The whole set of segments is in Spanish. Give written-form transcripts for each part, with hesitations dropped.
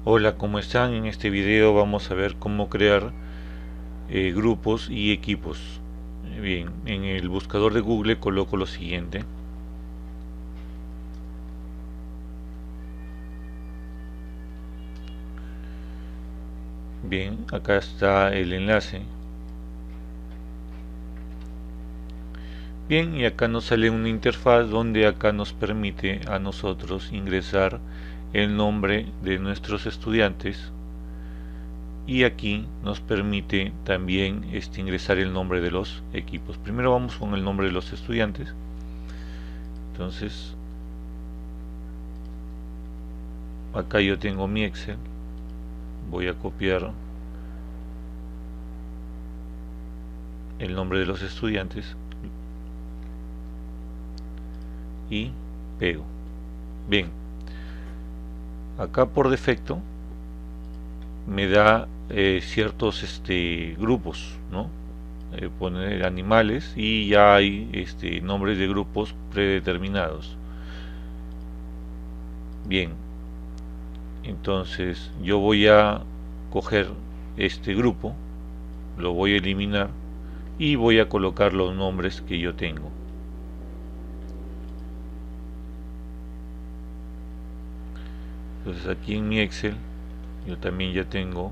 Hola, ¿cómo están? En este video vamos a ver cómo crear grupos y equipos. Bien, en el buscador de Google coloco lo siguiente. Bien, acá está el enlace. Bien, y acá nos sale una interfaz donde acá nos permite a nosotros ingresar el nombre de nuestros estudiantes, y aquí nos permite también ingresar el nombre de los equipos. Primero vamos con el nombre de los estudiantes. Entonces acá yo tengo mi Excel, voy a copiar el nombre de los estudiantes y pego. Bien, acá por defecto me da ciertos grupos, ¿no? Poner animales y ya hay nombres de grupos predeterminados. Bien, entonces yo voy a coger este grupo, lo voy a eliminar y voy a colocar los nombres que yo tengo. Entonces aquí en mi Excel yo también ya tengo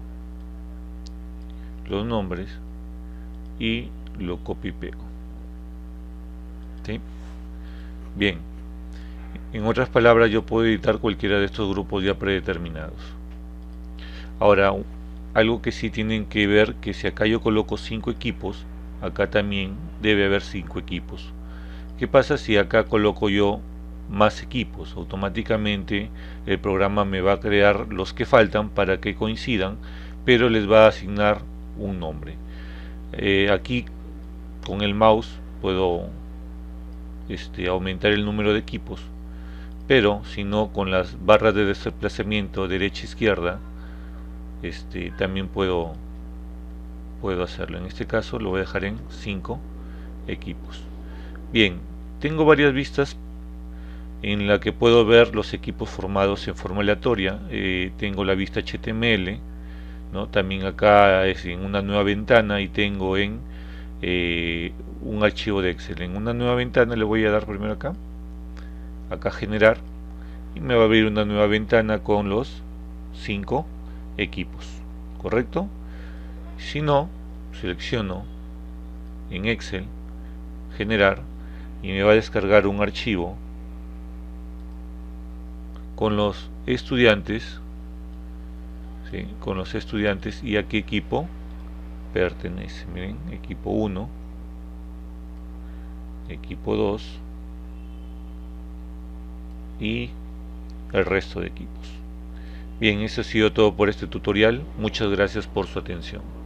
los nombres y lo copio y pego. ¿Sí? Bien, en otras palabras yo puedo editar cualquiera de estos grupos ya predeterminados. Ahora, algo que sí tienen que ver, que si acá yo coloco 5 equipos, acá también debe haber 5 equipos. ¿Qué pasa si acá coloco yo más equipos? Automáticamente el programa me va a crear los que faltan para que coincidan, pero les va a asignar un nombre. Aquí con el mouse puedo aumentar el número de equipos, pero si no, con las barras de desplazamiento derecha e izquierda también puedo hacerlo. En este caso lo voy a dejar en 5 equipos. Bien, tengo varias vistas en la que puedo ver los equipos formados en forma aleatoria. Tengo la vista HTML, ¿no? También acá es en una nueva ventana y tengo en un archivo de Excel. En una nueva ventana le voy a dar primero acá generar, y me va a abrir una nueva ventana con los 5 equipos, ¿correcto? Si no, selecciono en Excel generar y me va a descargar un archivo con los estudiantes, ¿sí? Con los estudiantes y a qué equipo pertenece. Miren, equipo 1, equipo 2 y el resto de equipos. Bien, eso ha sido todo por este tutorial. Muchas gracias por su atención.